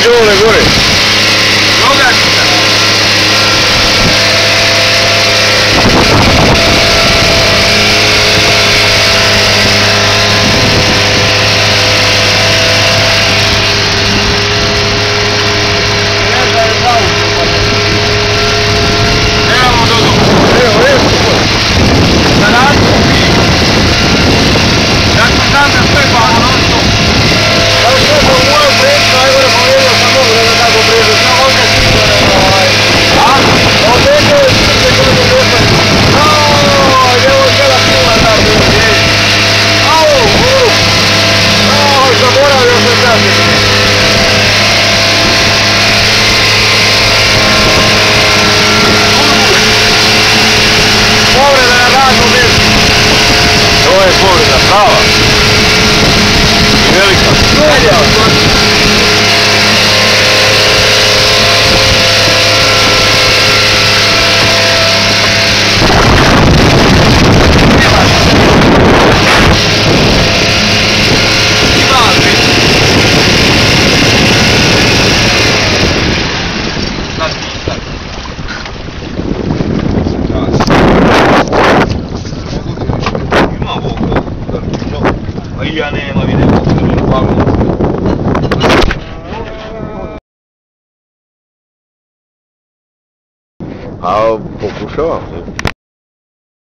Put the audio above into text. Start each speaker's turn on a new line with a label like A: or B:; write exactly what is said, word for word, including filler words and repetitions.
A: dole, gore.
B: Nogačica. Evo Dodo.
A: Evo, evo.
B: Da radimo mi. Ja sam znam da sve pamo non stop.
A: Ja što sam u moju preću, najgore povjerio sam mogu da ga tako pređu. Znam ovdje sigurno da ovaj...
B: A?
A: Ovdje je to sigurno koliko došli. Aaaaa, evo cijela pila ta bilo. Au, u. Aaa, zaboravio sam sasvim. Povreda na radnom mjestu.
B: Ovo je povreda, prava. Velika.
A: Ajde.
B: Ja nema video,
A: A pokušavam.